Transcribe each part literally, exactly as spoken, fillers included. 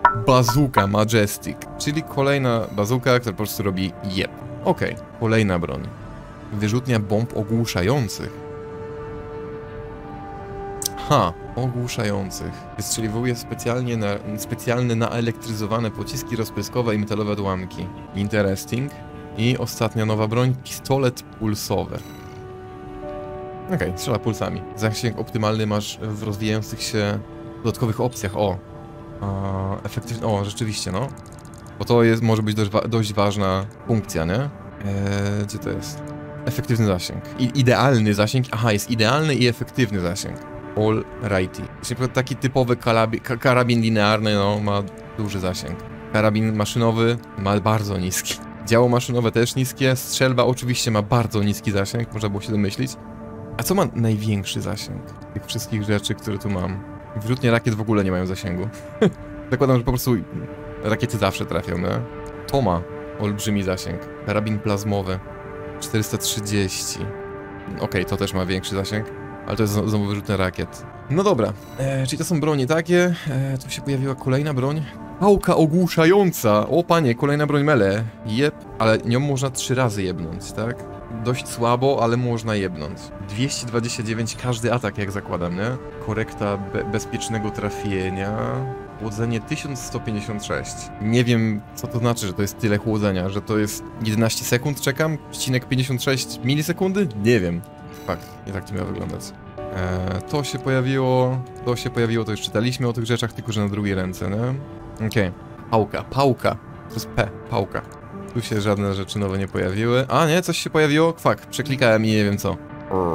Bazooka Majestic, czyli kolejna bazuka, która po prostu robi jeb. Okej, okay. Kolejna broń. Wyrzutnia bomb ogłuszających. Ha, ogłuszających. Wystrzeliwuje specjalnie na, specjalne naelektryzowane pociski rozpryskowe i metalowe odłamki. Interesting. I ostatnia nowa broń, pistolet pulsowy. Okej, okay, strzela pulsami. Zasięg optymalny masz w rozwijających się dodatkowych opcjach. O, efektywnie. O, rzeczywiście, no. Bo to jest, może być dość, wa dość ważna funkcja, nie? Eee, gdzie to jest? Efektywny zasięg. I idealny zasięg. Aha, jest idealny i efektywny zasięg. All righty. Czyli taki typowy karabin, karabin linearny, no, ma duży zasięg. Karabin maszynowy ma bardzo niski. Działo maszynowe też niskie. Strzelba oczywiście ma bardzo niski zasięg, można było się domyślić. A co ma największy zasięg tych wszystkich rzeczy, które tu mam? Wyrzutnie rakiet w ogóle nie mają zasięgu. Zakładam, że po prostu rakiety zawsze trafią, nie? To ma olbrzymi zasięg. Karabin plazmowy. czterysta trzydzieści. Okej, okay, to też ma większy zasięg. Ale to jest znowu wyrzutny rakiet. No dobra, e, czyli to są bronie takie. E, tu się pojawiła kolejna broń. Pałka ogłuszająca. O panie, kolejna broń mele. Jeb, ale nią można trzy razy jebnąć, tak? Dość słabo, ale można jebnąć. dwieście dwadzieścia dziewięć każdy atak, jak zakładam, nie? Korekta be bezpiecznego trafienia. Chłodzenie tysiąc sto pięćdziesiąt sześć. Nie wiem, co to znaczy, że to jest tyle chłodzenia, że to jest jedenaście sekund czekam, przecinek pięćdziesiąt sześć milisekundy? Nie wiem. Fakt, nie tak to miało wyglądać. Eee, to się pojawiło, to się pojawiło, to już czytaliśmy o tych rzeczach, tylko że na drugiej ręce, nie? Okej. Okay. Pałka, pałka. To jest P, pałka. Tu się żadne rzeczy nowe nie pojawiły. A nie, coś się pojawiło? Kwak, przeklikałem i nie wiem co.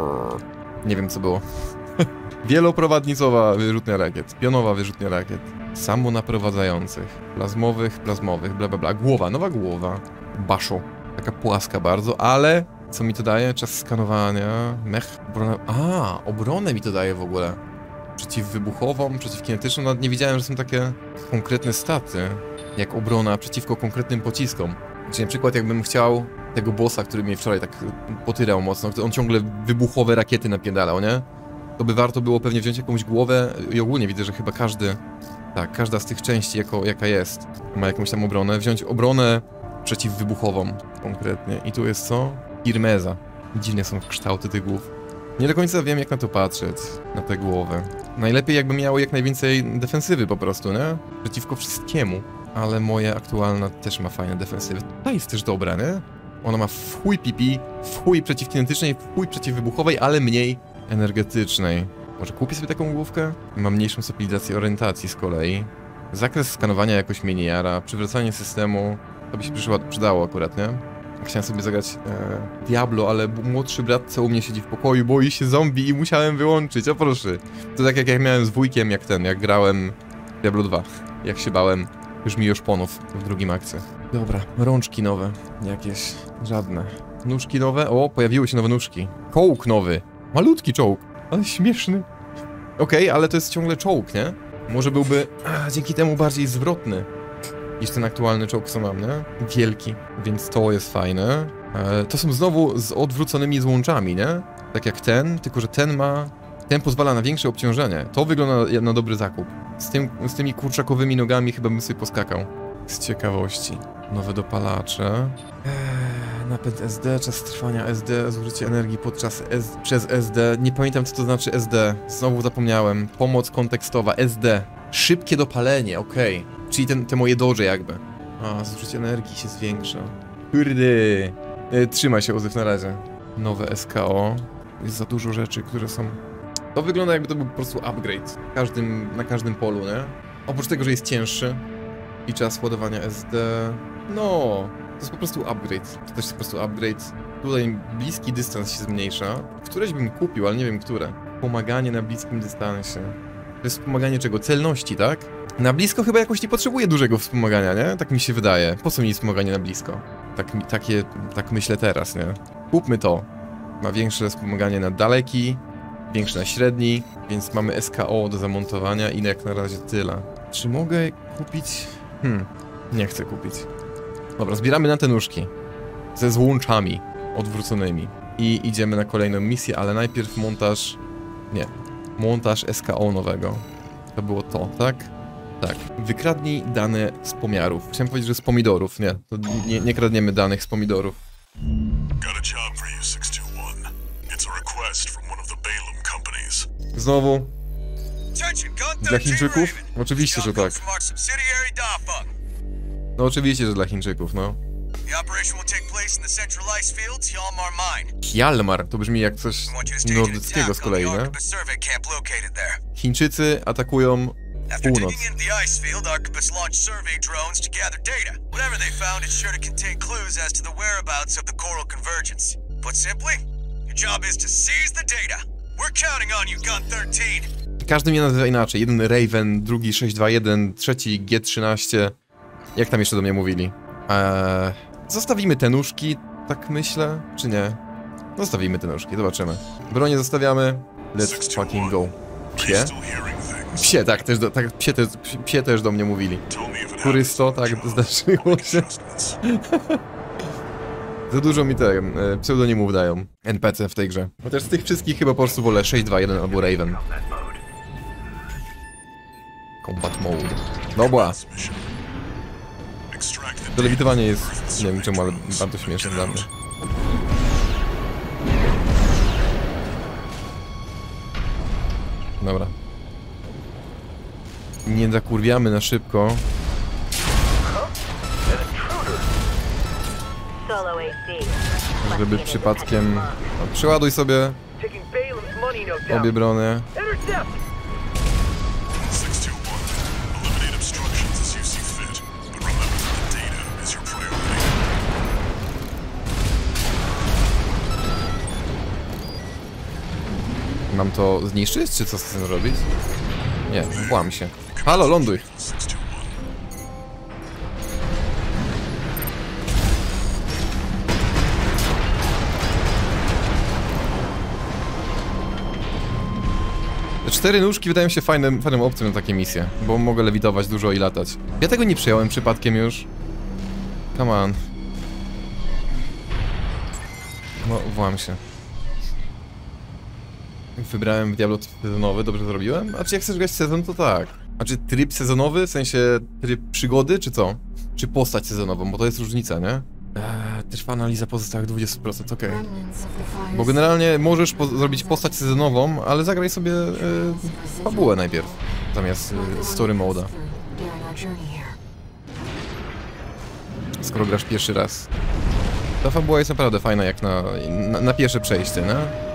Nie wiem co było. Wieloprowadnicowa wyrzutnia rakiet, pionowa wyrzutnia rakiet. Samonaprowadzających, plazmowych, plazmowych, bla bla bla. Głowa, nowa głowa. Baszo. Taka płaska bardzo, ale co mi to daje? Czas skanowania, mech, obronę. A, obronę mi to daje w ogóle. Przeciwwybuchową, przeciwkinetyczną. Nawet nie wiedziałem, że są takie konkretne staty, jak obrona przeciwko konkretnym pociskom. Czyli na przykład jakbym chciał tego bossa, który mnie wczoraj tak potyrał mocno, on ciągle wybuchowe rakiety napierdalał, nie? To by warto było pewnie wziąć jakąś głowę i ogólnie widzę, że chyba każdy, tak, każda z tych części, jako, jaka jest, ma jakąś tam obronę. Wziąć obronę przeciwwybuchową konkretnie. I tu jest co? Irmeza. Dziwne są kształty tych głów. Nie do końca wiem, jak na to patrzeć, na te głowy. Najlepiej jakby miało jak najwięcej defensywy po prostu, nie? Przeciwko wszystkiemu. Ale moja aktualna też ma fajne defensywy. Ta jest też dobra, nie? Ona ma w chuj P P, w chuj przeciwkinetycznej, w chuj przeciwwybuchowej, ale mniej energetycznej. Może kupię sobie taką główkę? Ma mniejszą stabilizację orientacji z kolei. Zakres skanowania jakoś mnie nie jara. Przywracanie systemu. To by się przyszło, przydało akurat, nie? Chciałem sobie zagrać e, Diablo, ale młodszy brat co u mnie siedzi w pokoju, boi się zombie i musiałem wyłączyć, o proszę. To tak jak, jak miałem z wujkiem, jak ten, jak grałem Diablo dwa. Jak się bałem już mi szponów w drugim akcie. Dobra, rączki nowe. Jakieś, żadne. Nóżki nowe? O, pojawiły się nowe nóżki. Czołg nowy. Malutki czołg, ale śmieszny. Okej, okay, ale to jest ciągle czołg, nie? Może byłby a, dzięki temu bardziej zwrotny niż ten aktualny czołg, co mam, nie? Wielki, więc to jest fajne. E, to są znowu z odwróconymi złączami, nie? Tak jak ten, tylko że ten ma... Ten pozwala na większe obciążenie. To wygląda na, na dobry zakup. Z, tym, z tymi kurczakowymi nogami chyba bym sobie poskakał. Z ciekawości. Nowe dopalacze. Eee, napęd S D, czas trwania S D, zużycie energii podczas S przez S D. Nie pamiętam, co to znaczy S D. Znowu zapomniałem. Pomoc kontekstowa, S D. Szybkie dopalenie, okej. Okay. Czyli ten, te moje dodże jakby. A, zużycie energii się zwiększa. Kurde. E, trzymaj się, Uzyf, na razie. Nowe S K O. Jest za dużo rzeczy, które są... To wygląda, jakby to był po prostu upgrade. Każdym, na każdym polu, nie? Oprócz tego, że jest cięższy i czas ładowania S D... No, to jest po prostu upgrade. To też jest po prostu upgrade. Tutaj bliski dystans się zmniejsza. Któreś bym kupił, ale nie wiem które. Pomaganie na bliskim dystansie. To jest wspomaganie czego? Celności, tak? Na blisko chyba jakoś nie potrzebuję dużego wspomagania, nie? Tak mi się wydaje. Po co mi wspomaganie na blisko? Tak, takie, tak myślę teraz, nie? Kupmy to. Ma większe wspomaganie na daleki, większe na średni, więc mamy S K O do zamontowania i jak na razie tyle. Czy mogę kupić? Hmm, nie chcę kupić. Dobra, zbieramy na te nóżki. Ze złączami odwróconymi. I idziemy na kolejną misję, ale najpierw montaż... Nie. Montaż S K O nowego. To było to, tak? Tak, wykradnij dane z pomiarów. Chciałem powiedzieć, że z pomidorów. Nie, to nie, nie kradniemy danych z pomidorów. Znowu? Dla Chińczyków? Oczywiście, że tak. No oczywiście, że dla Chińczyków, no. Hjalmar, to brzmi jak coś nordyckiego z kolei, nie? Chińczycy atakują północ. Każdy mnie nazywa inaczej. Jeden Raven, drugi sześć dwa jeden, trzeci G trzynaście. Jak tam jeszcze do mnie mówili? Eee, zostawimy te nóżki, tak myślę, czy nie? Zostawimy te nóżki, zobaczymy. Bronię zostawiamy. Let's fucking go. Psie? Psie, tak, też do, tak psie, te, psie też do mnie mówili. Turysto, tak, zdarzyło się. Za dużo mi te e, pseudonimów dają N P C w tej grze. Chociaż z tych wszystkich chyba po prostu wolę sześć dwa jeden albo Raven. Combat mode. Dobra. To lewitowanie jest, nie wiem czemu, ale bardzo śmieszne dla mnie. Dobra. Nie zakurwiamy na szybko. Żeby przypadkiem... No, przeładuj sobie obie brony. Mam to zniszczyć, czy co z tym robić? Nie, włam się. Halo, ląduj! Te cztery nóżki wydają się fajnym, fajną opcją na takie misje, bo mogę lewitować dużo i latać. Ja tego nie przyjąłem przypadkiem już. Come on. No, włam się. Wybrałem w Diablo sezonowy, dobrze zrobiłem? A czy jak chcesz grać sezon, to tak. A czy tryb sezonowy, w sensie tryb przygody, czy co? Czy postać sezonową, bo to jest różnica, nie? Eee, trwa analiza pozostałych dwadzieścia procent, okej. Okay. Bo generalnie możesz po zrobić postać sezonową, ale zagraj sobie e, fabułę najpierw, zamiast e, story moda. Skoro grasz pierwszy raz. Ta fabuła jest naprawdę fajna jak na, na, na pierwsze przejście, nie?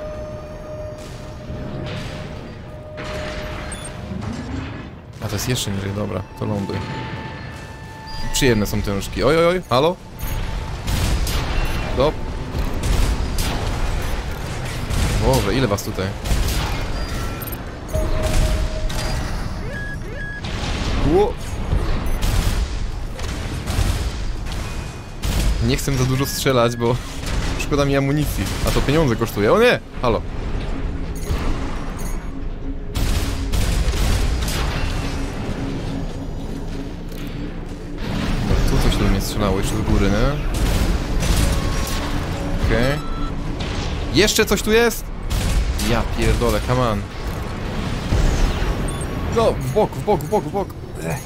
A to jest jeszcze niżej, dobra, to ląduj. Przyjemne są te nóżki. Oj, oj, oj, halo? Stop. Boże, ile was tutaj? Ło. Nie chcę za dużo strzelać, bo szkoda mi amunicji, a to pieniądze kosztuje. O nie! Halo. Strzelało jeszcze z góry, nie? Okej. Okay. Jeszcze coś tu jest? Ja pierdolę, come on. No, w bok, w bok, w bok, w bok. Ech.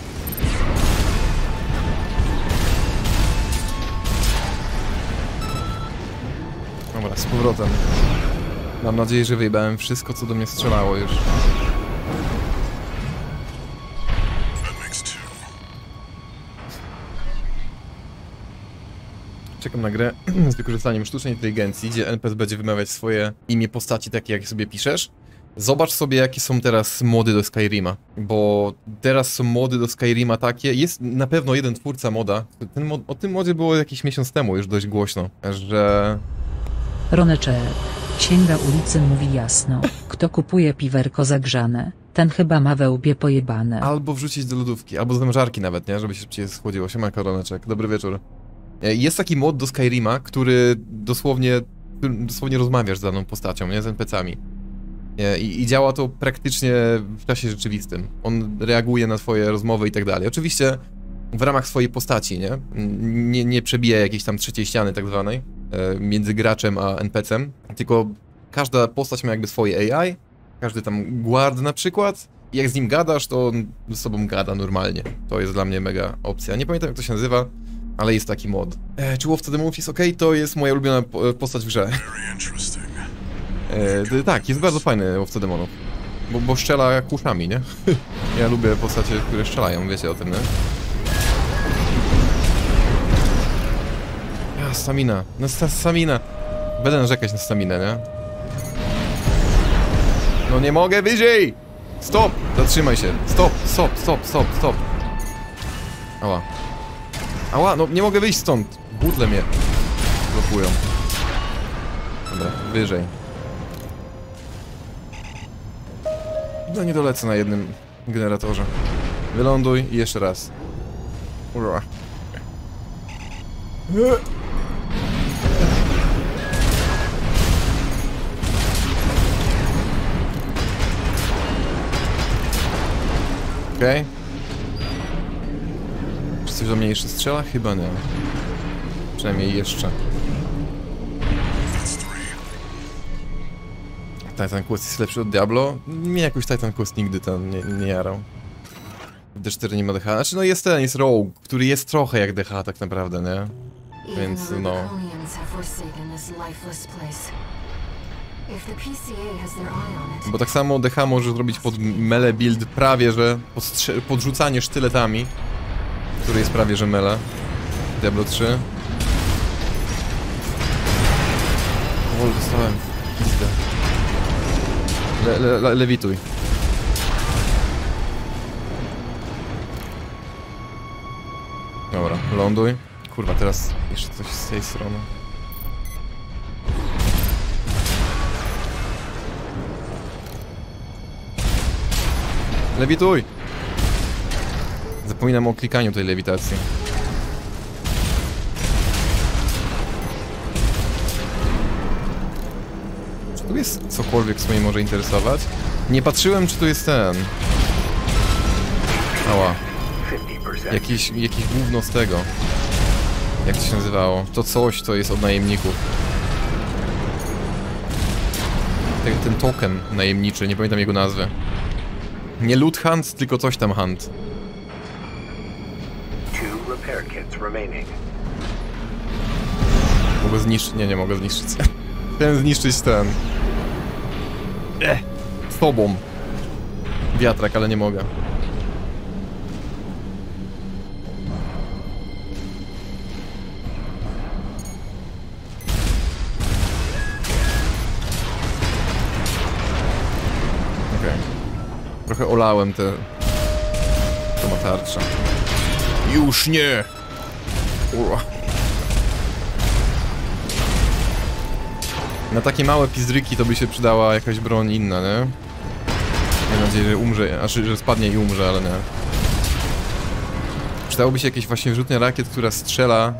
Dobra, z powrotem. Mam nadzieję, że wyjebałem wszystko, co do mnie strzelało już. Czekam na grę z wykorzystaniem sztucznej inteligencji, gdzie N P C będzie wymawiać swoje imię postaci takie, jak sobie piszesz. Zobacz sobie, jakie są teraz mody do Skyrima, bo teraz są mody do Skyrima takie, jest na pewno jeden twórca moda, ten mod, o tym modzie było jakiś miesiąc temu już dość głośno, że... Roneczek, księga ulicy mówi jasno, kto kupuje piwerko zagrzane, ten chyba ma we łbie pojebane. Albo wrzucić do lodówki, albo do zamrażarki nawet, nie? Żeby się szybciej schłodziło. Siemanko, Roneczek, dobry wieczór. Jest taki mod do Skyrima, który dosłownie, dosłownie rozmawiasz z daną postacią, nie? Z N P C-ami. I, I działa to praktycznie w czasie rzeczywistym. On reaguje na twoje rozmowy i tak dalej. Oczywiście w ramach swojej postaci, nie? Nie, nie przebija jakiejś tam trzeciej ściany tak zwanej między graczem a N P C-em, tylko każda postać ma jakby swoje A I, każdy tam guard na przykład jak z nim gadasz, to on z sobą gada normalnie. To jest dla mnie mega opcja. Nie pamiętam jak to się nazywa, ale jest taki mod. E, czy Łowca Demonów jest ok? To jest moja ulubiona postać w grze. E, tak, jest bardzo fajny Łowca Demonów. Bo, bo strzela kuszami, nie? Ja lubię postacie, które strzelają, wiecie o tym, nie? Ja, stamina. No stamina. Będę narzekać na staminę, nie? No nie mogę wyżej! Stop! Zatrzymaj się. Stop, stop, stop, stop, stop. Ała. Ała, no nie mogę wyjść stąd. Butle mnie blokują. Dobra, wyżej. No nie dolecę na jednym generatorze. Wyląduj i jeszcze raz. Ura. Okej. Okay. Czy coś do mnie jeszcze strzela? Chyba nie. Przynajmniej jeszcze. Titan Quest jest lepszy od Diablo? Mnie jakoś Titan Quest nigdy ten nie, nie jarał. W D cztery nie ma D H. Znaczy no jest ten, jest Rogue, który jest trochę jak D H tak naprawdę, nie? Więc no... Bo tak samo D H może zrobić pod melee build prawie, że podrzucanie sztyletami, który jest prawie, że melee. Diablo trzy. Powoli dostałem. Le, le, le, lewituj. Dobra, ląduj. Kurwa, teraz jeszcze coś z tej strony. Lewituj! Zapominam o klikaniu tej lewitacji. Czy tu jest cokolwiek, co mnie może interesować? Nie patrzyłem, czy tu jest ten... Ała. Jakiś, jakiś gówno z tego. Jak to się nazywało? To coś, to jest od najemników. Ten, ten token najemniczy, nie pamiętam jego nazwy. Nie Loot Hunt, tylko coś tam Hunt. Mogę zniszczyć... Nie, nie mogę zniszczyć. Chciałem zniszczyć ten... Ech, z tobą. Wiatrak, ale nie mogę. Trochę olałem te... to ma tarcza. Już nie! Ura. Na takie małe pizdryki to by się przydała jakaś broń inna, nie? Mam nadzieję, że umrze, aż że spadnie i umrze, ale nie. Przydałoby się jakieś właśnie wyrzutnia rakiet, która strzela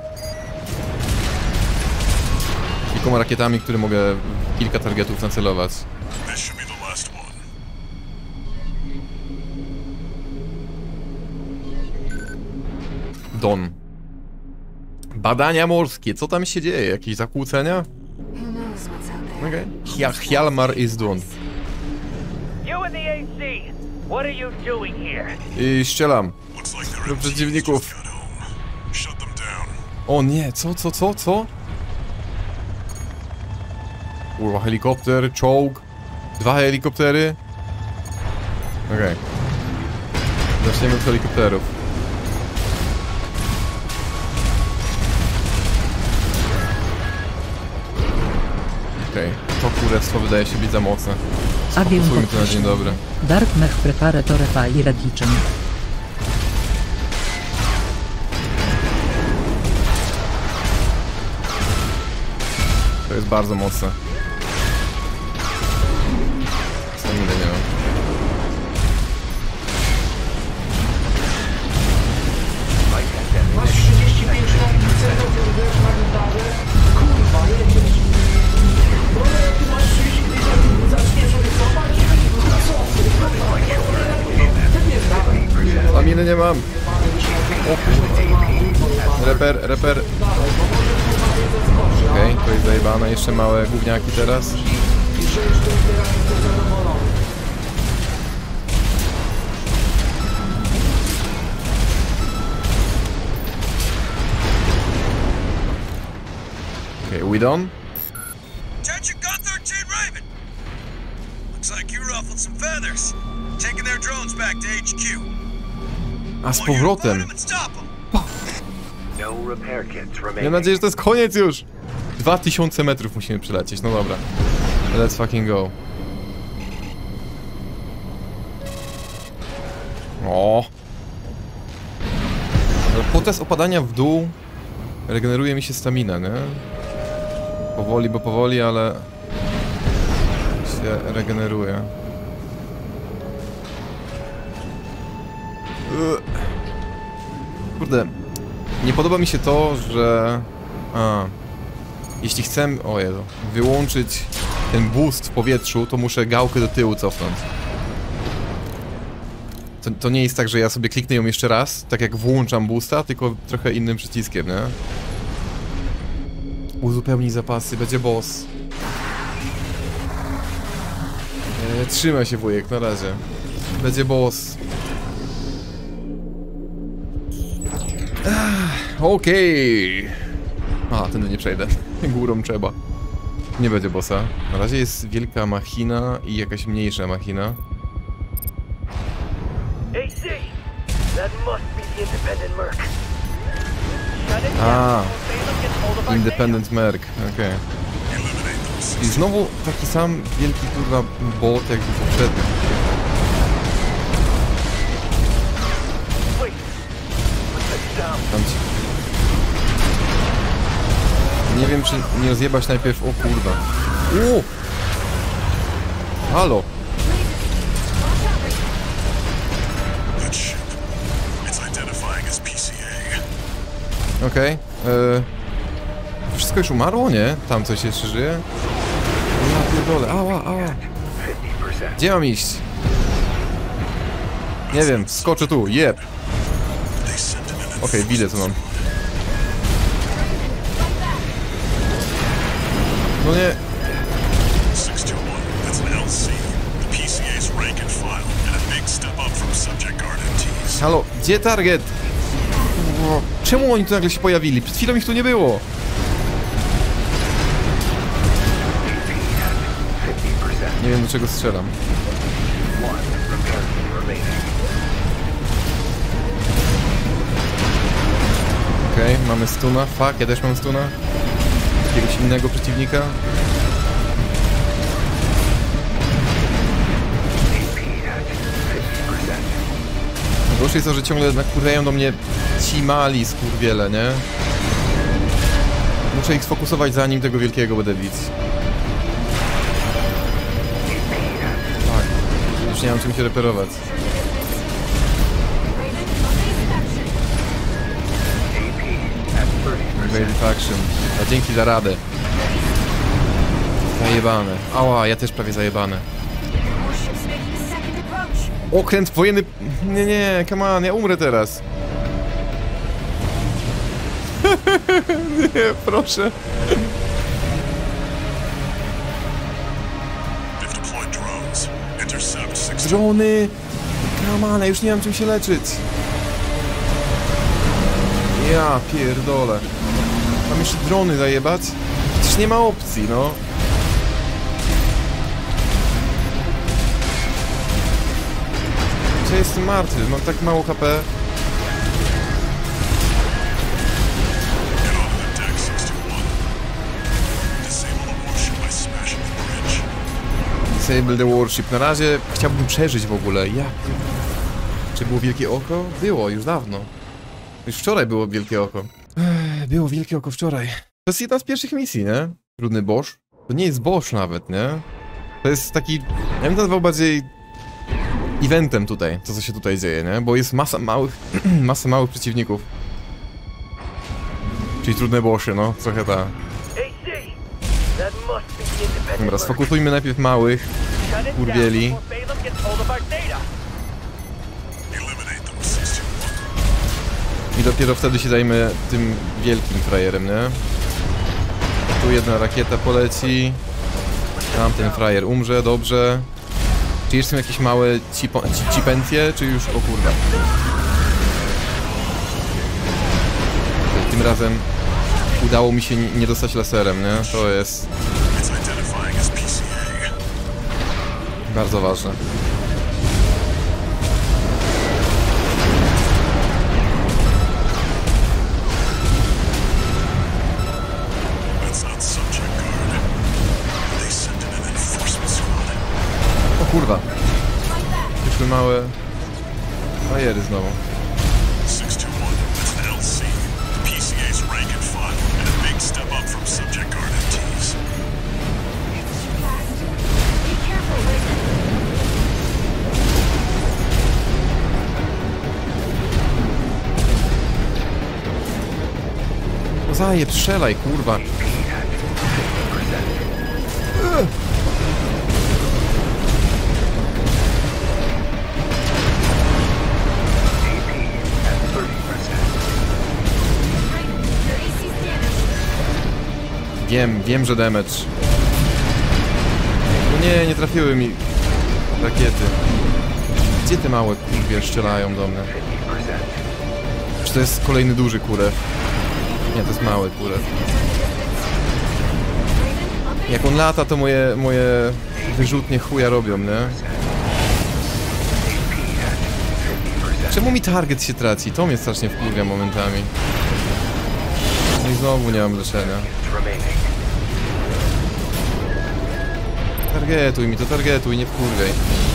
kilkoma rakietami, które mogę kilka targetów nacelować. Don. Badania morskie. Co tam się dzieje? Jakieś zakłócenia? Okej. Okay. Hjalmar is done. I strzelam. Do przeciwników. O nie, co, co, co, co? Kurwa, helikopter, czołg. Dwa helikoptery. Okej. Okay. Zaczniemy od helikopterów. Okej, okay. To kurewstwo wydaje się być za mocne. Sfokusujmy to na dzień dobry. Dark Mech Preparatore File Redition. To jest bardzo mocne. Staminy nie mam. Masz trzydzieści pięć lat i celów wiesz na gitarze. Kurwa, jedziesz. Bo ty masz trzydzieści pięć lat i zaczniesz rysować? Co? Staminy nie mam. O kurwa. Reper, reper. Okej, okay, to jest zajebane. Jeszcze małe gówniaki teraz. Okay, we done? Attention, Gun thirteen Raven! Looks like you ruffled some feathers. Taking their drones back to H Q. A z powrotem. No repair kits Mam remaining. nadzieję, że to jest koniec już. dwa tysiące metrów musimy przylecieć, no dobra. Let's fucking go. O. Podczas opadania w dół regeneruje mi się stamina, nie? Powoli, bo powoli, ale się regeneruje. Kurde, nie podoba mi się to, że... A, jeśli chcę, o Jezu, wyłączyć ten boost w powietrzu, to muszę gałkę do tyłu cofnąć. To, to nie jest tak, że ja sobie kliknę ją jeszcze raz, tak jak włączam boosta, tylko trochę innym przyciskiem, nie? Uzupełnij zapasy, będzie boss. E, trzymaj się, wujek, na razie. Będzie boss. Okej. Okay. A, tędy nie przejdę. Górą trzeba. Nie będzie bossa. Na razie jest wielka machina i jakaś mniejsza machina. A C! That must be the independent merc. A, Independent Merc, okej. Okay. I znowu taki sam wielki kurwa bot jak poprzednio. Tam ci... Nie wiem, czy nie rozjebać najpierw... O kurwa. Uuu! Halo! Okej. Okay. Wszystko już umarło, nie? Tam coś jeszcze żyje? Ja pierdolę. Ała, ała. Gdzie mam iść? Nie wiem, skoczę tu, jeb. Okej, okay, widzę co mam. No nie. Halo, gdzie target? Czemu oni tu nagle się pojawili? Przed chwilą ich tu nie było. Nie wiem, do czego strzelam. Okej, okay, mamy stuna. Fuck, ja też mam stuna. Jakiegoś innego przeciwnika. Gorsze jest to, że ciągle nakurwiają do mnie ci mali skurwiele, nie? Muszę ich sfokusować, zanim tego wielkiego będę bić. Tak. Już nie mam czym się reperować. Invade faction. A dzięki za radę. Zajebane. Ała, ja też prawie zajebane. Okręt wojenny... Nie, nie, come on, ja umrę teraz. Nie, proszę. Drony! Come on, ja już nie mam czym się leczyć. Ja pierdolę. Mam jeszcze drony zajebać? Przecież nie ma opcji, no. Ja jestem martwy, mam tak mało H P. Disable the warship. Na razie chciałbym przeżyć w ogóle. Ja... Czy było wielkie oko? Było, już dawno. Już wczoraj było wielkie oko. Ech, było wielkie oko wczoraj. To jest jedna z pierwszych misji, nie? Trudny boss. To nie jest boss nawet, nie? To jest taki... Ja bym to nazwał bardziej... eventem tutaj, to co się tutaj dzieje, nie? Bo jest masa małych, masa małych przeciwników. Czyli trudne bossy, no, trochę ta. Dobra, sfokusujmy najpierw małych, kurwieli. I dopiero wtedy się zajmę tym wielkim frajerem, nie? Tu jedna rakieta poleci. Tamten frajer umrze, dobrze. Czy jeszcze są jakieś małe cipo, ci, cipencje, czy już... O kurwa. Tym razem udało mi się nie, nie dostać laserem, nie? To jest It's identifying as P C A. bardzo ważne. That's not subject guard. They sent in an enforcement squad. O kurwa. Przyszły małe bajery znowu. six two one, that's an L C. The P C A's rank and file, and a big step up from subject guard M Ts. No zajeb, strzelaj, kurwa. Wiem, wiem, że damage. No nie, nie trafiły mi rakiety. Gdzie te małe kurwie strzelają do mnie? Czy to jest kolejny duży kurew? Nie, to jest mały kurew. Jak on lata, to moje, moje wyrzutnie chuja robią, nie? Czemu mi target się traci? To mnie strasznie wkurwia momentami. No i znowu nie mam leczenia. Targetuj mi to, targetuj, nie wkurwiaj.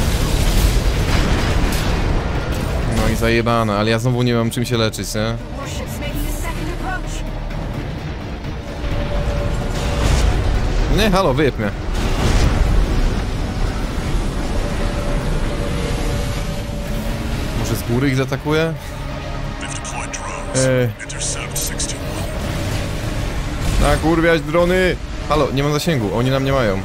No i zajebana, ale ja znowu nie mam czym się leczyć, nie? Nie, halo, wyjeb mnie. Może z góry ich zaatakuje? They've deployed drones. Eee. Intercept six two one. Na kurwiać drony! Halo, nie mam zasięgu, oni nam nie mają.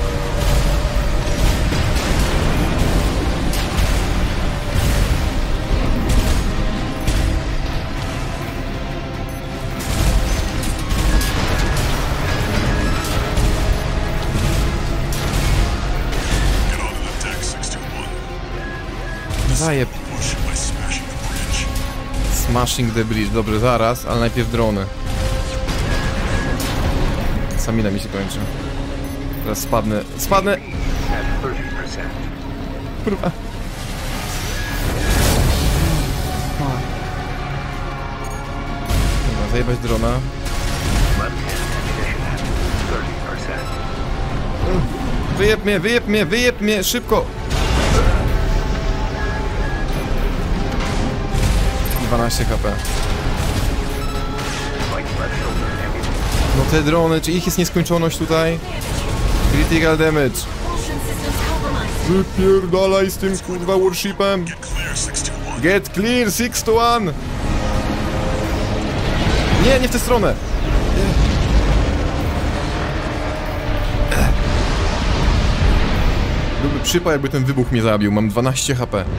Get onto the deck, six two one. Zajeb. Push by smashing the bridge. Smashing the bridge, dobrze, zaraz, ale najpierw drony. Samina mi się kończy. Teraz spadnę, spadnę! Kurwa. Dobra, zajebać drona. Wyjeb mnie, wyjeb mnie, wyjeb mnie, szybko! dwanaście H P. No te drony, czy ich jest nieskończoność tutaj? Critical damage. Wypierdalaj z tym kurwa warshipem. Clear, six two one. Get clear, six to one. Nie, nie w tę stronę. Byłby przypał, jakby ten wybuch mnie zabił. Mam dwanaście H P.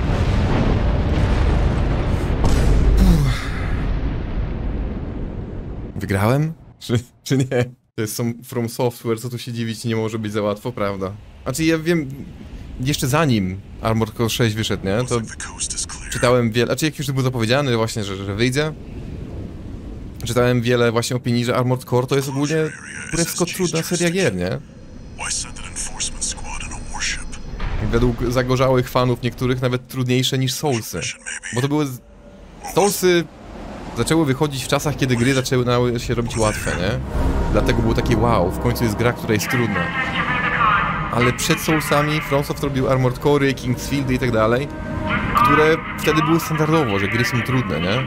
Wygrałem? Czy, czy nie? To jest są From Software, co tu się dziwić, nie może być za łatwo, prawda? Znaczy ja wiem, jeszcze zanim Armored Core sześć wyszedł, nie? To The coast is clear. czytałem wiele, znaczy jak już był zapowiedziany właśnie, że, że wyjdzie. Czytałem wiele właśnie opinii, że Armored Core to jest ogólnie kurewsko trudna seria gier, nie? Why send an enforcement squad in a warship? Według zagorzałych fanów niektórych nawet trudniejsze niż Soulsy. Bo to były... Soulsy zaczęły wychodzić w czasach, kiedy gry zaczęły się robić łatwe, nie? Dlatego było takie wow, w końcu jest gra, która jest trudna. Ale przed Soulsami FromSoft robił Armored Core'y, Kingsfieldy i tak dalej, które wtedy były standardowo, że gry są trudne, nie?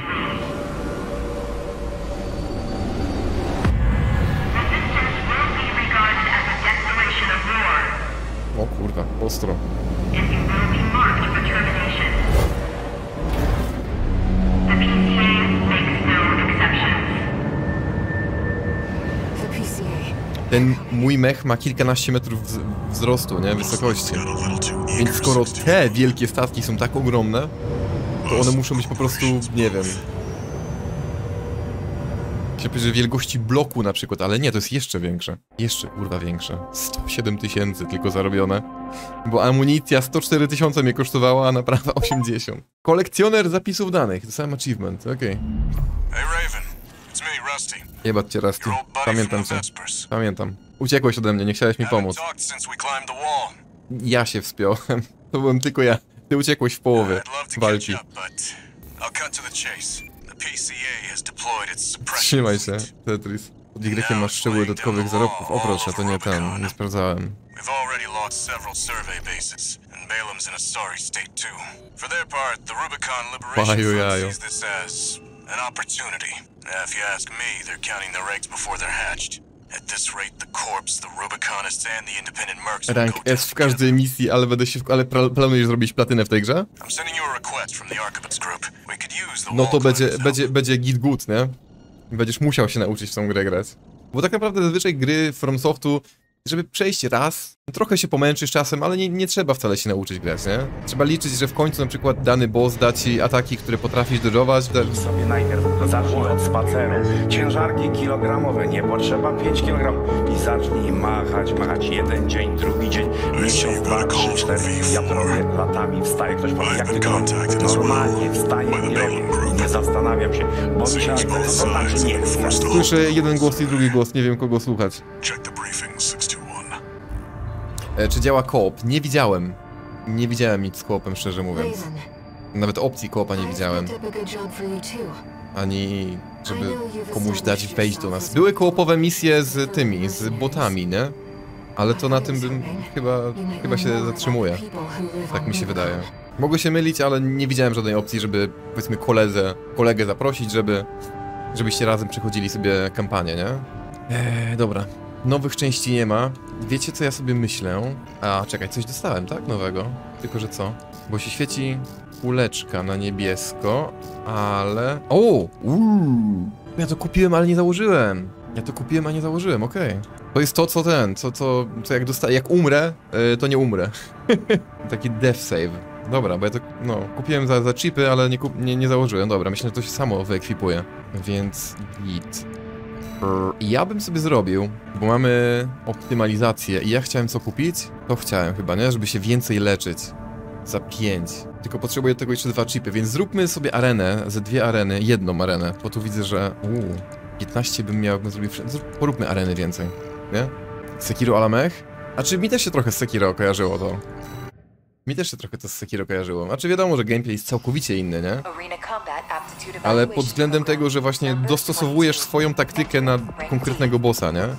O kurwa, ostro. Ten mój mech ma kilkanaście metrów wz wzrostu, nie? Wysokości. Więc skoro te wielkie statki są tak ogromne, to one muszą być po prostu, nie wiem... Chciałbym powiedzieć, że wielkości bloku na przykład, ale nie, to jest jeszcze większe. Jeszcze, kurwa, większe. sto siedem tysięcy tylko zarobione. Bo amunicja sto cztery tysiące mnie kosztowała, a naprawa osiemdziesiąt. Kolekcjoner zapisów danych, to sam achievement, okej. Okay. Hey Raven, it's me, Rusty. Jebać cię, Rusty. Your old buddy Pamiętam from the cię. Vespers. Pamiętam. Uciekłeś ode mnie, nie chciałeś mi Haven't pomóc. talked since we climbed the wall. Ja się wspiąłem. To byłem tylko ja. Ty uciekłeś w połowie I'd love to walki. catch up, but I'll cut to the chase. The P C A has deployed its suppression Trzymaj się, fleet. Tetris. Pod Y masz szczegóły dodatkowych zarobków. O proszę, to nie ten, nie sprawdzałem. We've already lost several survey bases, and Balam's in a sorry state too. For their part, the Rubicon Liberation Paju Front jajo. sees this as an opportunity. If you ask me, they're counting their eggs before they're hatched. At this rate, the Corps, the Rubiconists, and the Independent Mercs will Rank go S down w każdej misji, ale będę się... w- ale pra- planujesz zrobić platynę w tej grze? I'm sending you a request from the Archibald's group. We could use the No wall to będzie, climbers' będzie, help. będzie git good, nie? Będziesz musiał się nauczyć w tą grę grać. Bo tak naprawdę zazwyczaj gry From Softu, żeby przejść raz, trochę się pomęczysz czasem, ale nie, nie trzeba wcale się nauczyć grać, nie? Trzeba liczyć, że w końcu na przykład dany boss da ci ataki, które potrafisz dodżować. Da... sobie najpierw zacznij od spaceru. Ciężarki kilogramowe, nie potrzeba pięć kilogramów. I zacznij machać, machać jeden dzień, drugi dzień, miesiąc, dwa, trzy, cztery. Ja to robię latami, wstaje ktoś powie, jak ty to robisz? Normalnie wstaję i robię. I nie zastanawiam się, bo mi się to, to znaczy nie chcę. Słyszę jeden głos i drugi głos, nie wiem kogo słuchać. Check the briefing, six two one. E, czy działa koop? Nie widziałem. Nie widziałem nic z koopem, szczerze mówiąc. Raven, Nawet opcji koopa nie I've widziałem. picked up a good job for you too. Ani żeby komuś dać wejść do nas. Były koopowe misje z tymi, z botami, nie? Ale to na tym bym chyba, chyba się zatrzymuje. Tak mi się wydaje. Mogę się mylić, ale nie widziałem żadnej opcji, żeby powiedzmy koledze, kolegę zaprosić, żeby żebyście razem przechodzili sobie kampanię, nie? Eee, dobra. Nowych części nie ma. Wiecie co ja sobie myślę? A, czekaj, coś dostałem, tak? Nowego. Tylko, że co? Bo się świeci kuleczka na niebiesko, ale... O! Uuu! Ja to kupiłem, ale nie założyłem. Ja to kupiłem, a nie założyłem, okej. To jest to, co ten, co, co, co jak dostaję, jak umrę, yy, to nie umrę. Taki death save. Dobra, bo ja to, no, kupiłem za, za chipy, ale nie, kup, nie, nie założyłem. Dobra, myślę, że to się samo wyekwipuje. Więc git. Brr, ja bym sobie zrobił, bo mamy optymalizację i ja chciałem co kupić? To chciałem chyba, nie? Żeby się więcej leczyć. Za pięć. Tylko potrzebuję do tego jeszcze dwa chipy, więc zróbmy sobie arenę, ze dwie areny, jedną arenę, bo tu widzę, że... Uuu, piętnaście bym miał, bym zrobił... Poróbmy areny więcej, nie? Sekiro Alamech? A czy mi też się trochę z Sekiro kojarzyło to? Mi też się trochę to z Sekiro kojarzyło. Znaczy wiadomo, że gameplay jest całkowicie inny, nie? Ale pod względem tego, że właśnie dostosowujesz swoją taktykę na konkretnego bossa, nie?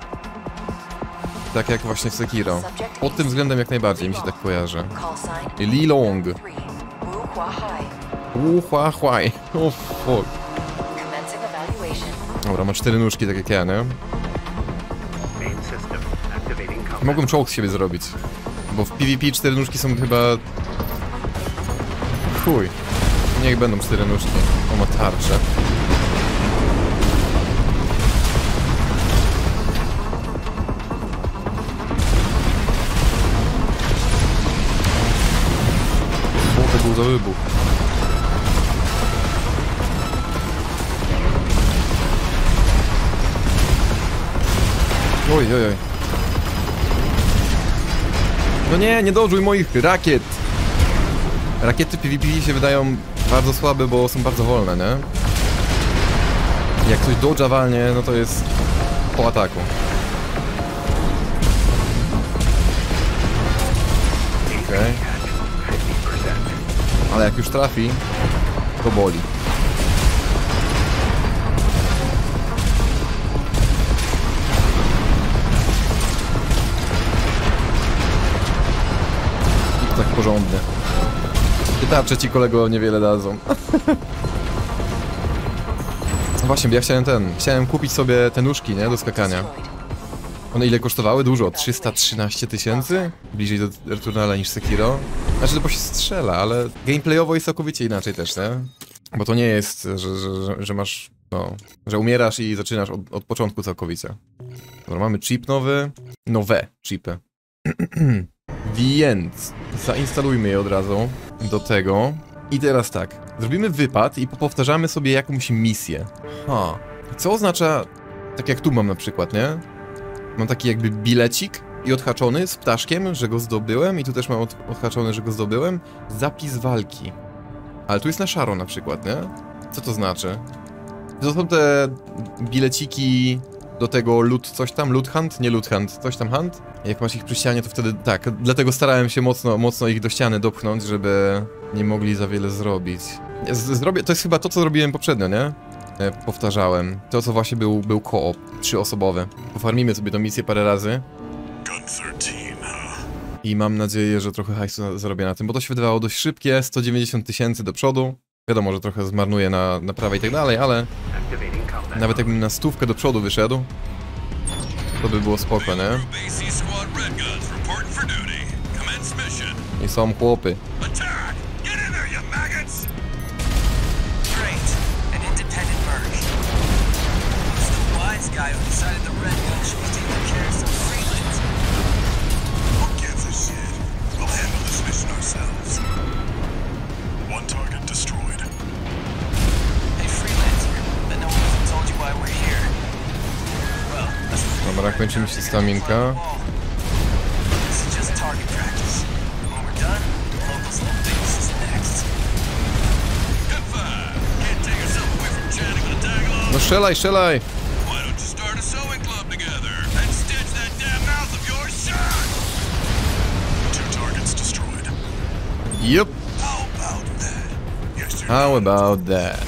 Tak jak właśnie w Sekiro. Pod tym względem jak najbardziej mi się tak kojarzy. Li Long. Wu Hua Huai. O fuck. Dobra, ma cztery nóżki, tak jak ja, nie? Mogłem czołg z siebie zrobić. Bo w PvP cztery nóżki są chyba... Chuj. Niech będą cztery nóżki. O, ma tarczę. O, to był za wybuch. Oj, oj, oj. No nie, nie dodżuj moich rakiet! Rakiety PvP się wydają bardzo słabe, bo są bardzo wolne, nie? Jak ktoś dodża walnie, no to jest po ataku. Okej. Okay. Ale jak już trafi, to boli. Tak porządnie. Te tarcze ci, kolego, niewiele dadzą. Właśnie, ja chciałem ten, chciałem kupić sobie te nóżki, nie, do skakania. One ile kosztowały? Dużo, trzysta trzynaście tysięcy? Bliżej do Returnala niż Sekiro. Znaczy, to bo się strzela, ale gameplayowo jest całkowicie inaczej też, nie? Bo to nie jest, że, że, że, że masz, no, że umierasz i zaczynasz od, od początku całkowicie. Dobra, mamy chip nowy, nowe chipy. Więc zainstalujmy je od razu do tego. I teraz tak, zrobimy wypad i powtarzamy sobie jakąś misję. Ha, co oznacza, tak jak tu mam na przykład, nie? Mam taki jakby bilecik i odhaczony z ptaszkiem, że go zdobyłem i tu też mam od, odhaczony, że go zdobyłem. Zapis walki. Ale tu jest na szaro na przykład, nie? Co to znaczy? To są te bileciki do tego loot coś tam, loot hunt? Nie loot hunt, coś tam hunt? Jak masz ich przy ścianie, to wtedy tak, dlatego starałem się mocno, mocno ich do ściany dopchnąć, żeby nie mogli za wiele zrobić. Z zrobię, to jest chyba to, co zrobiłem poprzednio, nie? E, powtarzałem. To, co właśnie był, był koop, trzyosobowy. Pofarmimy sobie tą misję parę razy. I mam nadzieję, że trochę hajsu zarobię na tym, bo to się wydawało dość szybkie, sto dziewięćdziesiąt tysięcy do przodu. Wiadomo, że trochę zmarnuję na, na prawej i tak dalej, ale nawet jakbym na stówkę do przodu wyszedł, to by było spoko, nie? I są chłopy. Dobra, kończymy się staminka. No strzelaj, strzelaj! Yup. How about that?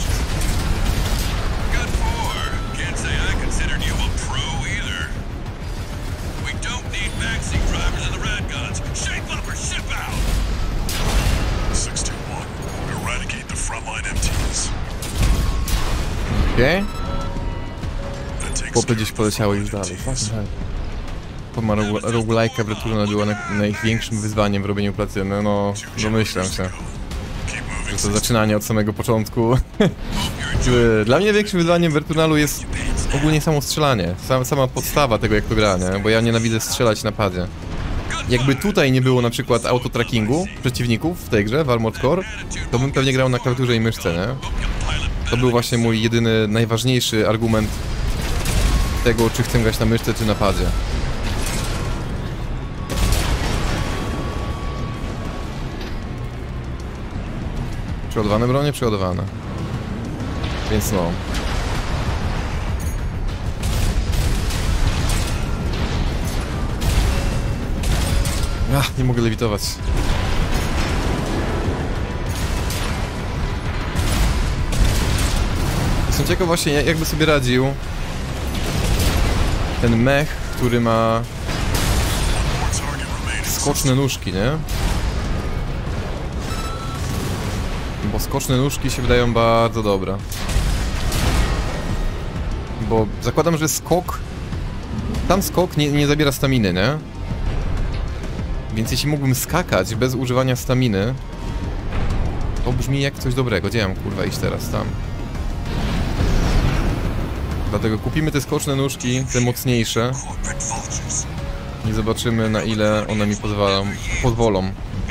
Okej. Okay. Chłopy gdzieś poleciały już dalej. Forma roguelike'a w Returnal była największym wyzwaniem w robieniu platyny. No, domyślam się, że to zaczynanie od samego początku. Dla mnie największym wyzwaniem w Returnalu jest ogólnie samo strzelanie. Sama, sama podstawa tego, jak to gra, nie? Bo ja nienawidzę strzelać na padzie. Jakby tutaj nie było na przykład autotrackingu przeciwników w tej grze, w Armored Core, to bym pewnie grał na klawiaturze i myszce, nie? To był właśnie mój jedyny, najważniejszy argument tego, czy chcę grać na myszce, czy na padzie. Przeładowane bronie? Przeładowane. Więc no. Ach, nie mogę lewitować. Jestem ciekaw właśnie, jakby sobie radził ten mech, który ma skoczne nóżki, nie? Bo skoczne nóżki się wydają bardzo dobre. Bo zakładam, że skok... Tam skok nie, nie zabiera staminy, nie? Więc jeśli mógłbym skakać bez używania staminy, to brzmi jak coś dobrego. Gdzie ja mam, kurwa, iść teraz? Tam. Dlatego kupimy te skoczne nóżki, te mocniejsze. I zobaczymy, na ile one mi pozwolą. pozwolą.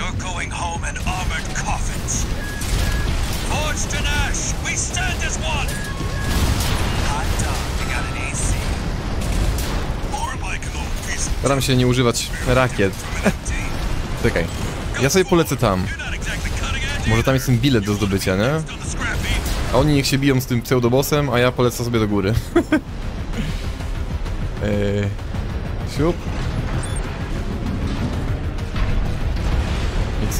Staram się nie używać rakiet. Czekaj. Ja sobie polecę tam. Może tam jest ten bilet do zdobycia, nie? A oni niech się biją z tym pseudobossem, a ja polecę sobie do góry. eee, siup. I co?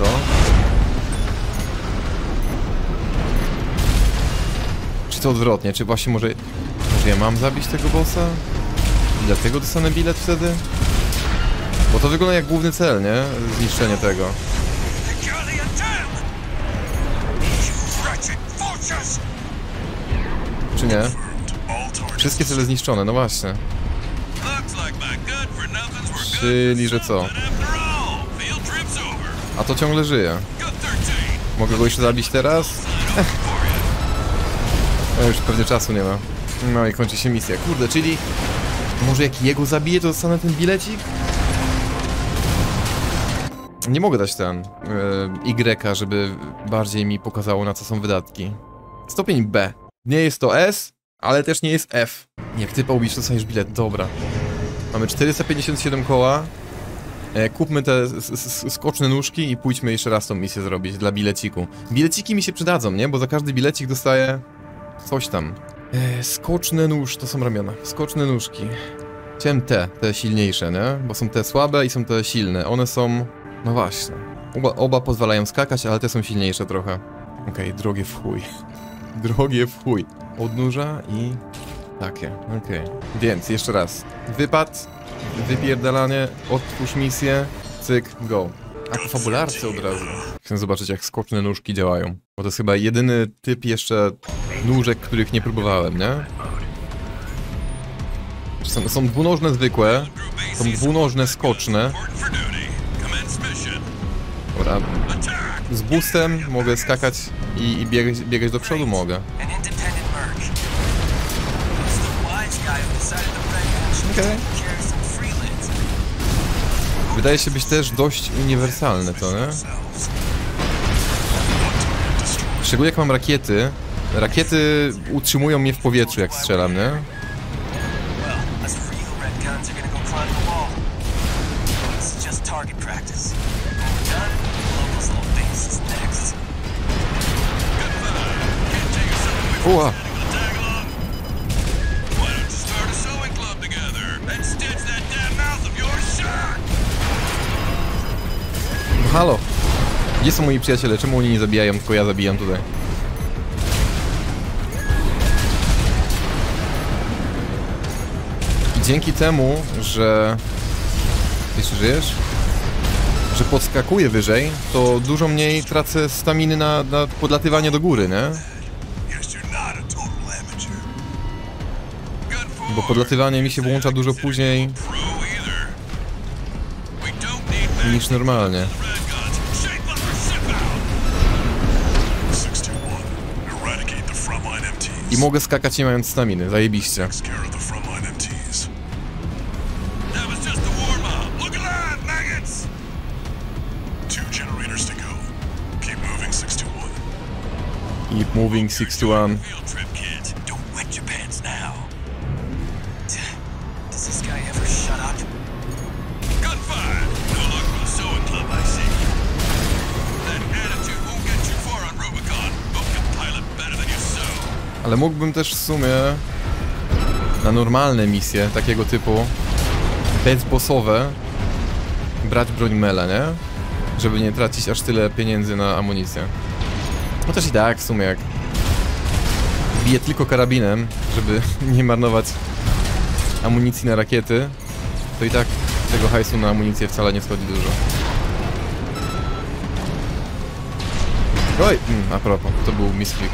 Czy to odwrotnie? Czy właśnie może... Może ja mam zabić tego bossa? I dlatego dostanę bilet wtedy? Bo to wygląda jak główny cel, nie? Zniszczenie tego. Czy nie? Wszystkie cele zniszczone, no właśnie. Czyli, że co? A to ciągle żyje. Mogę go jeszcze zabić teraz? No już pewnie czasu nie ma. No i kończy się misja. Kurde, czyli... Może jak jego zabiję, to dostanę ten bilecik? Nie mogę dać ten yy, Y, żeby bardziej mi pokazało, na co są wydatki. Stopień B. Nie jest to S, ale też nie jest F. Jak ty połubisz, to dostaniesz bilet. Dobra. Mamy czterysta pięćdziesiąt siedem koła. E, kupmy te skoczne nóżki i pójdźmy jeszcze raz tą misję zrobić dla bileciku. Bileciki mi się przydadzą, nie? Bo za każdy bilecik dostaję coś tam. E, skoczny nóż, to są ramiona. Skoczne nóżki. Chciałem te, te silniejsze, nie? Bo są te słabe i są te silne. One są... No właśnie. Oba, oba pozwalają skakać, ale te są silniejsze trochę. Okej, okay, drogie w chuj. Drogie w chuj. Odnóża i... Takie, okej. Okay. Więc, jeszcze raz. Wypad, wypierdalanie, otwórz misję, cyk, go. A to fabularce od razu. Chcę zobaczyć, jak skoczne nóżki działają. Bo to jest chyba jedyny typ jeszcze nóżek, których nie próbowałem, nie? Są, są dwunożne zwykłe, są dwunożne skoczne. Dobra. Z boostem mogę skakać i, i biegać, biegać do przodu mogę. Okay. Wydaje się być też dość uniwersalne to, nie? Szczególnie jak mam rakiety. Rakiety utrzymują mnie w powietrzu, jak strzelam, nie? Uła! No halo! Gdzie są moi przyjaciele? Czemu oni nie zabijają, tylko ja zabijam tutaj? I dzięki temu, że... Wiesz, żyjesz? Że podskakuję wyżej, to dużo mniej tracę staminy na, na podlatywanie do góry, nie? Bo podlatywanie mi się włącza dużo później niż normalnie. I mogę skakać nie mając staminy, zajebiście. Keep moving, sixty-one. Ale mógłbym też w sumie na normalne misje takiego typu bezbossowe brać broń mele, nie? Żeby nie tracić aż tyle pieniędzy na amunicję. Chociaż i tak w sumie jak biję tylko karabinem, żeby nie marnować amunicji na rakiety, to i tak tego hajsu na amunicję wcale nie schodzi dużo. Oj! Mm, a propos, to był misklik.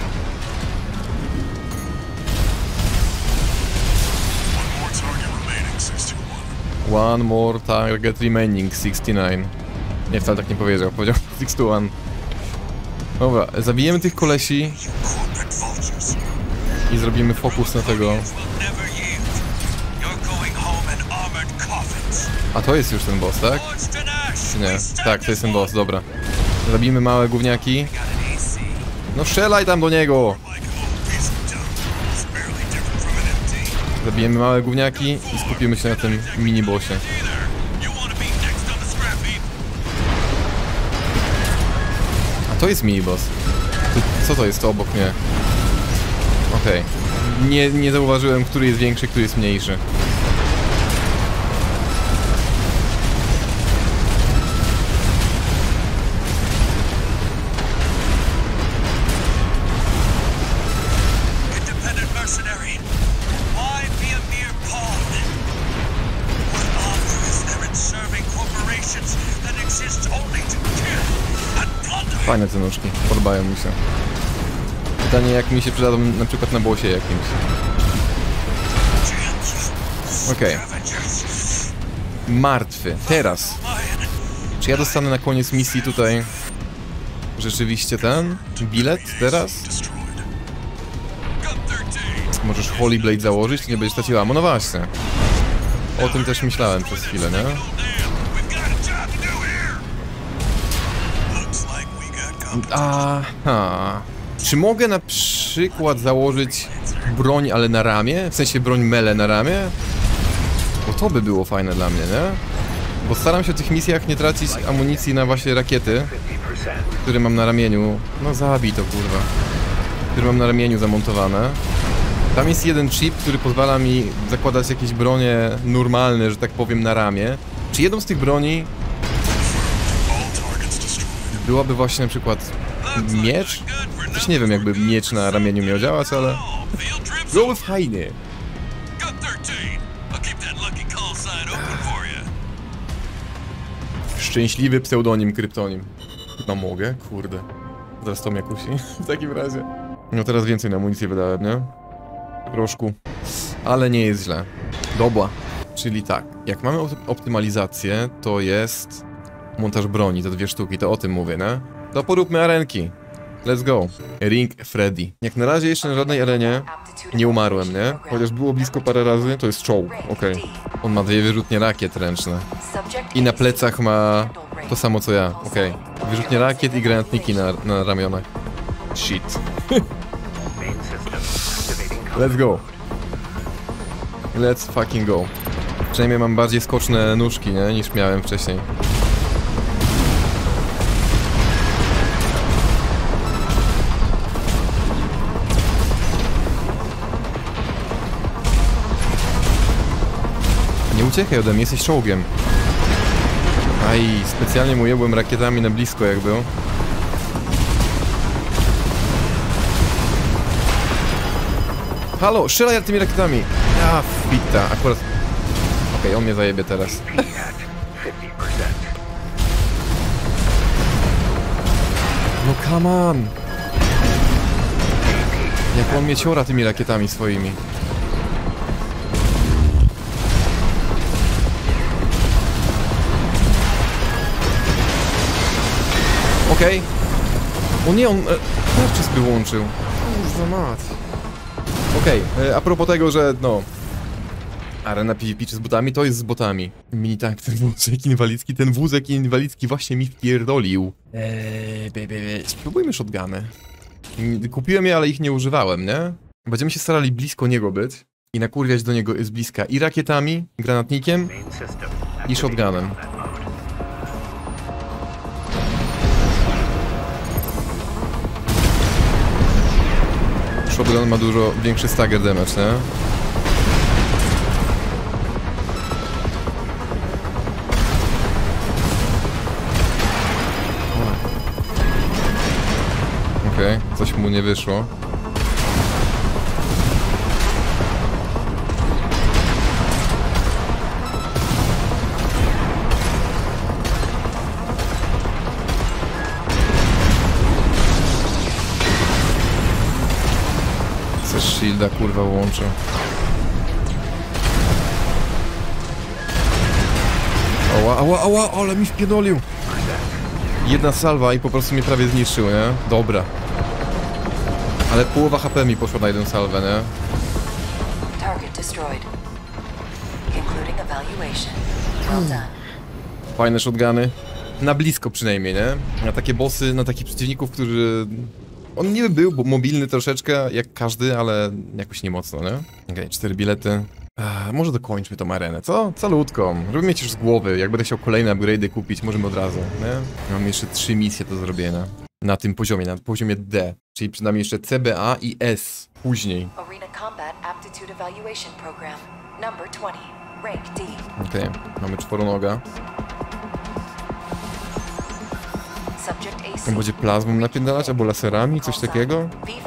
One more target remaining, sixty-nine. Nie, wcale tak nie powiedział, powiedział sixty-one. Dobra, zabijemy tych kolesi i zrobimy fokus na tego. A to jest już ten boss, tak? Nie, tak, to jest ten boss, dobra. Zabijmy małe gówniaki. No strzelaj tam do niego! Zabijemy małe gówniaki i skupimy się na tym mini-bossie. A to jest mini-boss. Co to jest to obok mnie? Okej. Okay. Nie, nie zauważyłem, który jest większy, który jest mniejszy. Fajne te nóżki, podobają mi się. Pytanie, jak mi się przydadzą na przykład na bossie jakimś. Okej. Okay. Martwy. Teraz. Czy ja dostanę na koniec misji tutaj rzeczywiście ten bilet teraz? Możesz Holy Blade założyć, nie będziesz traciła ammo. No właśnie. O tym też myślałem przez chwilę, nie? Aha. Czy mogę na przykład założyć broń, ale na ramię? W sensie broń mele na ramię? Bo to by było fajne dla mnie, nie? Bo staram się w tych misjach nie tracić amunicji na właśnie rakiety, które mam na ramieniu. No zabij to, kurwa. Które mam na ramieniu zamontowane. Tam jest jeden chip, który pozwala mi zakładać jakieś bronie normalne, że tak powiem, na ramię. Czy jedną z tych broni byłaby właśnie na przykład miecz? Też nie wiem, jakby miecz na ramieniu miał działać, ale... byłoby fajnie. Szczęśliwy pseudonim, kryptonim. Chyba mogę? Kurde. Zaraz to mnie kusi. W takim razie. No teraz więcej na amunicję wydałem, nie? Troszkę. Ale nie jest źle. Dobra. Czyli tak, jak mamy optymalizację, to jest montaż broni, te dwie sztuki, to o tym mówię, nie? To poróbmy arenki. Let's go. Ring Freddy. Jak na razie jeszcze na żadnej arenie nie umarłem, nie? Chociaż było blisko parę razy, to jest czołg, okej. Okay. On ma dwie wyrzutnie rakiet ręczne. I na plecach ma to samo co ja, okej. Okay. Wyrzutnie rakiet i granatniki na, na ramionach. Shit. Let's go. Let's fucking go. Przynajmniej mam bardziej skoczne nóżki, nie? Niż miałem wcześniej. Nie uciekaj ode mnie, jesteś czołgiem. Aj, specjalnie mu jebłem rakietami na blisko jak był. Halo, strzelaj tymi rakietami! A, fita, akurat... Okej, okay, on mnie zajebie teraz. No come on! Jak on mnie ciora tymi rakietami swoimi. Okej. Okay. O nie, on... tarczys wyłączył. Kurwa mat. Okej, okay. A propos tego, że no... arena PvP czy z botami, to jest z botami. Mini tank, ten wózek inwalidzki, ten wózek inwalidzki właśnie mi wpierdolił. Eee, be, be, be. Spróbujmy shotguny. Kupiłem je, ale ich nie używałem, nie? Będziemy się starali blisko niego być i nakurwiać do niego z bliska i rakietami, granatnikiem i shotgunem. Shotgun ma dużo większy stagger damage, nie? Okej, okay, coś mu nie wyszło. Shielda kurwa łączy. Ała, ała, ała, ale mi wpierdolił. Jedna salwa i po prostu mnie prawie zniszczył, nie? Dobra. Ale połowa H P mi poszła na jedną salwę, nie? Fajne shotguny. Na blisko przynajmniej, nie? Na takie bossy, na takich przeciwników, którzy... On niby był bo mobilny troszeczkę, jak każdy, ale jakoś nie mocno, nie? Okej, okay, cztery bilety. Ech, może dokończmy tą arenę, co? Calutką. Żeby mieć już z głowy, jak będę chciał kolejne upgrade'y kupić, możemy od razu, nie? Mam jeszcze trzy misje do zrobienia. Na tym poziomie, na poziomie D. Czyli przynajmniej jeszcze C B A i S. Później. Okej, okay, mamy czworonoga. On będzie plazmą napierdalać, albo laserami, coś takiego?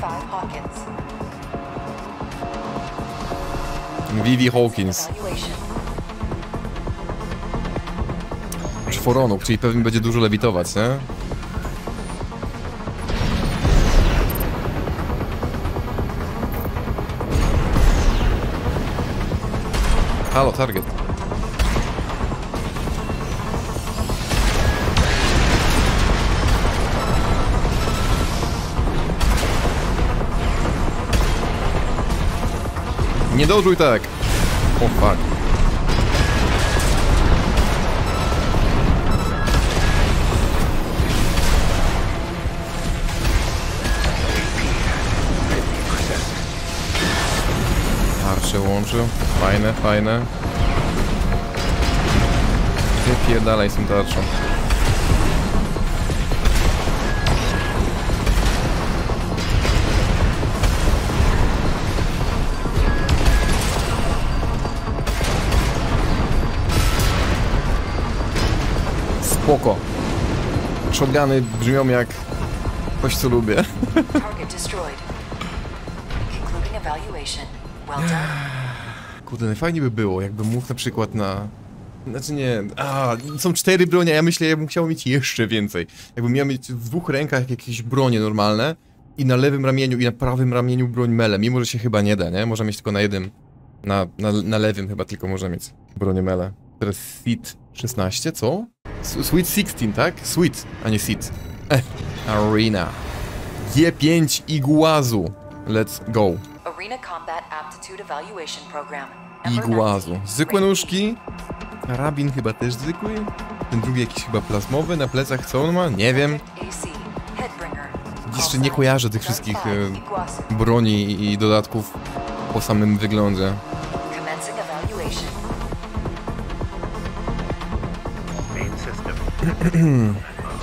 Vivi Hawkins. Czworonóg, czyli pewnie będzie dużo lewitować, nie? Halo, target. Nie dodżuj tak! O fuck. Tarcze łączył. Fajne, fajne. Wypierdalaj z tym tarczą. Spoko. Shotguny brzmią jak coś, co lubię. Target destroyed. Concluding evaluation. Well done. Kurde, najfajniej by było, jakbym mógł na przykład na... Znaczy nie... A, są cztery bronie, a ja myślę, ja bym chciał mieć jeszcze więcej. Jakbym miał mieć w dwóch rękach jakieś bronie normalne i na lewym ramieniu i na prawym ramieniu broń mele, mimo że się chyba nie da, nie? Można mieć tylko na jednym... Na, na, na lewym chyba tylko można mieć bronię mele. Teraz Sweet szesnaście, co? S Sweet szesnaście, tak? Sweet, a nie Seat. Eh, Arena. G pięć Iguazu. Let's go. Arena Combat Aptitude Evaluation Program. Iguazu. Zwykłe nóżki. Karabin chyba też zwykły. Ten drugi jakiś chyba plazmowy. Na plecach co on ma? Nie wiem. Jeszcze nie kojarzę tych wszystkich e, broni i dodatków po samym wyglądzie. Commencing evaluation. Main system.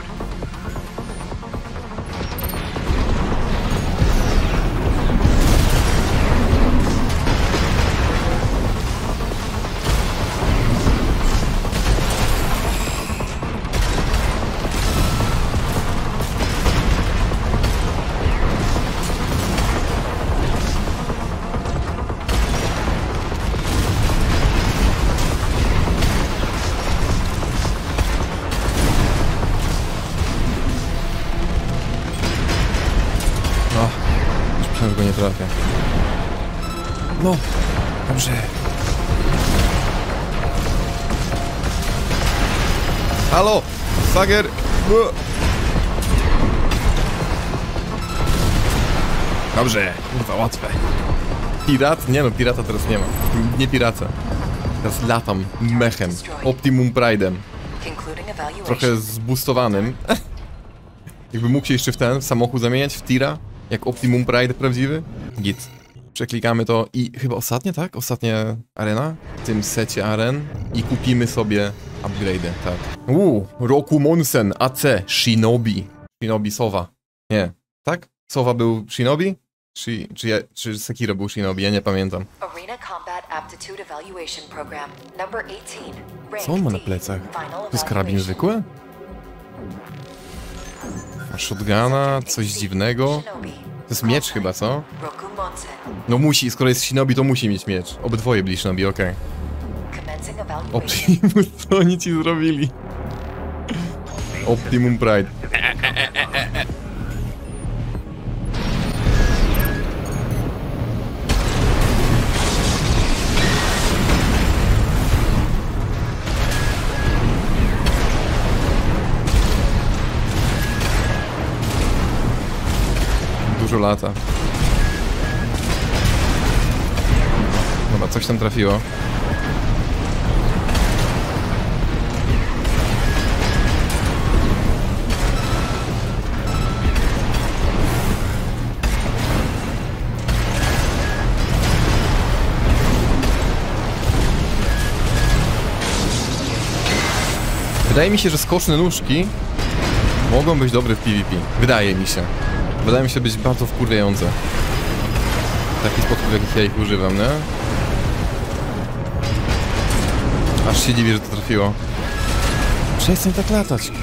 Już go nie trafię. No, dobrze. Halo, Sager. Dobrze, kurwa, łatwe. Pirat? Nie no, pirata teraz nie ma. Nie pirata. Teraz latam mechem, Optimum Pride'em. Trochę zboostowanym. Jakby mógł się jeszcze w ten samochód zamieniać, w tira. Jak Optimum Pride prawdziwy? Git. Przeklikamy to i chyba ostatnia, tak? Ostatnia arena w tym secie aren i kupimy sobie upgrade'y, tak. Uuu, Rokumonsen A C Shinobi. Shinobi Sowa. Nie, tak? Sowa był Shinobi? Czy, czy, ja, czy Sekiro był Shinobi? Ja nie pamiętam. Arena Combat Aptitude Evaluation Program. Number osiemnaście. Co on ma na plecach? To jest karabin zwykły? Ma shotguna, coś dziwnego. To jest miecz chyba, co? No musi, skoro jest Shinobi, to musi mieć miecz. Obydwoje byli Shinobi, okej. Okay. Optimus, co oni ci zrobili? Optimum Pride. Dużo lata. Dobra, coś tam trafiło. Wydaje mi się, że skoczne nóżki mogą być dobre w PvP. Wydaje mi się. Wydaje mi się być bardzo wkurwiające. W taki sposób, w jaki ja ich używam, nie? Aż się dziwię, że to trafiło. Przestań tak latać.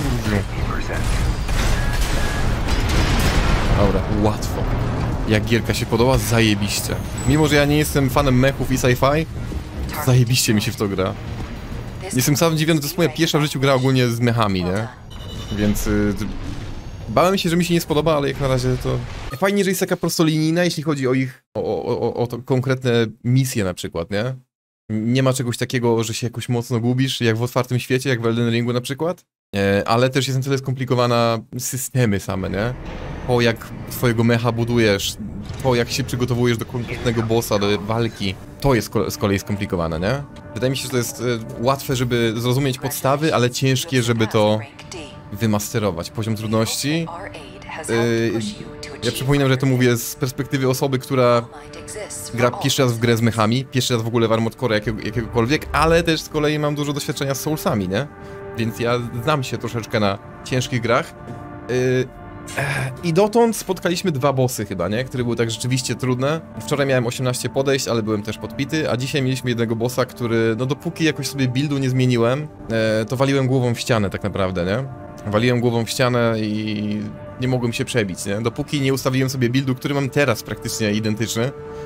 Dobra, łatwo. Jak gierka się podoba, zajebiście. Mimo, że ja nie jestem fanem mechów i sci-fi, zajebiście mi się w to gra. Jestem sam dziwiony, to jest moja pierwsza w życiu gra ogólnie z mechami, nie? Więc... Y bałem się, że mi się nie spodoba, ale jak na razie to... Fajnie, że jest taka prostolinijna, jeśli chodzi o ich... o, o, o, o to konkretne misje na przykład, nie? Nie ma czegoś takiego, że się jakoś mocno gubisz, jak w otwartym świecie, jak w Elden Ringu na przykład. E, ale też jest na tyle skomplikowana systemy same, nie? To jak twojego mecha budujesz, to jak się przygotowujesz do konkretnego bossa, do walki, to jest z kolei skomplikowane, nie? Wydaje mi się, że to jest e, łatwe, żeby zrozumieć podstawy, ale ciężkie, żeby to wymasterować. Poziom trudności. Yy, ja przypominam, że to mówię z perspektywy osoby, która gra pierwszy raz w grę z mechami, pierwszy raz w ogóle w Armored Core jakiego, jakiegokolwiek, ale też z kolei mam dużo doświadczenia z Soulsami, nie? Więc ja znam się troszeczkę na ciężkich grach. Yy, I dotąd spotkaliśmy dwa bossy chyba, nie? Które były tak rzeczywiście trudne. Wczoraj miałem osiemnaście podejść, ale byłem też podpity, a dzisiaj mieliśmy jednego bossa, który, no dopóki jakoś sobie buildu nie zmieniłem, e, to waliłem głową w ścianę tak naprawdę, nie? Waliłem głową w ścianę i nie mogłem się przebić, nie? Dopóki nie ustawiłem sobie buildu, który mam teraz praktycznie identyczny,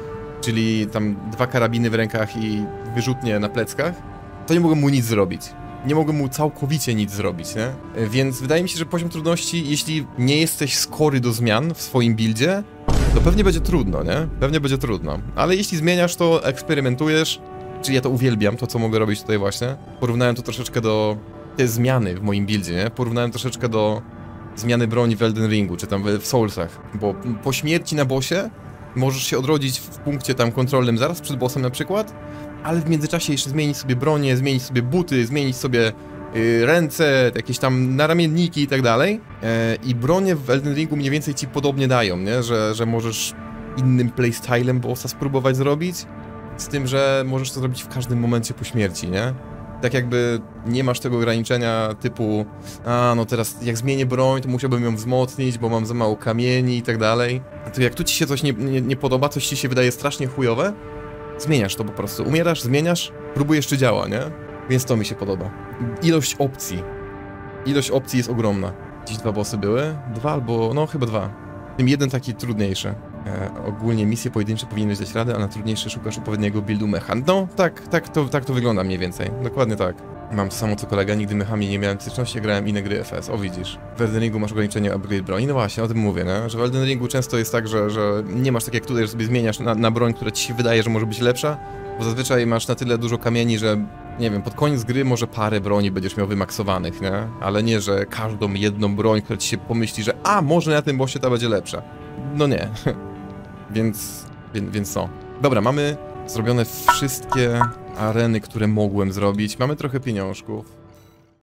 czyli tam dwa karabiny w rękach i wyrzutnie na pleckach, to nie mogłem mu nic zrobić. Nie mogłem mu całkowicie nic zrobić, nie? Więc wydaje mi się, że poziom trudności, jeśli nie jesteś skory do zmian w swoim buildzie, to pewnie będzie trudno, nie? Pewnie będzie trudno. Ale jeśli zmieniasz to, eksperymentujesz, czyli ja to uwielbiam, to co mogę robić tutaj właśnie. Porównałem to troszeczkę do te zmiany w moim buildzie, nie? Porównałem troszeczkę do zmiany broni w Elden Ringu, czy tam w Soulsach. Bo po śmierci na bossie możesz się odrodzić w punkcie tam kontrolnym zaraz przed bossem na przykład, ale w międzyczasie jeszcze zmienić sobie bronię, zmienić sobie buty, zmienić sobie yy, ręce, jakieś tam naramienniki i tak dalej. Yy, I bronie w Elden Ringu mniej więcej ci podobnie dają, nie? Że, że możesz innym playstylem bossa spróbować zrobić, z tym, że możesz to zrobić w każdym momencie po śmierci, nie? Tak jakby nie masz tego ograniczenia typu a no teraz jak zmienię broń, to musiałbym ją wzmocnić, bo mam za mało kamieni i tak dalej. To jak tu ci się coś nie, nie, nie podoba, coś ci się wydaje strasznie chujowe, zmieniasz to po prostu. Umierasz, zmieniasz, próbujesz czy działa, nie? Więc to mi się podoba. Ilość opcji. Ilość opcji jest ogromna. Dziś dwa bossy były? Dwa albo... no chyba dwa. Tym jeden taki trudniejszy. E, ogólnie misje pojedyncze powinieneś dać radę, a na trudniejsze szukasz odpowiedniego buildu mecha. No, tak, tak to, tak to wygląda mniej więcej. Dokładnie tak. Mam to samo co kolega, nigdy mechami nie miałem styczności, grałem inne gry F S. O widzisz. W Elden Ringu masz ograniczenie upgrade broni. No właśnie, o tym mówię, nie? Że w Elden Ringu często jest tak, że, że nie masz tak jak tutaj, że sobie zmieniasz na, na broń, która ci się wydaje, że może być lepsza, bo zazwyczaj masz na tyle dużo kamieni, że nie wiem, pod koniec gry może parę broni będziesz miał wymaksowanych, nie? Ale nie, że każdą jedną broń, która ci się pomyśli, że a, może na tym bossie ta będzie lepsza. No nie. więc, więc, więc no. Dobra, mamy zrobione wszystkie areny, które mogłem zrobić. Mamy trochę pieniążków.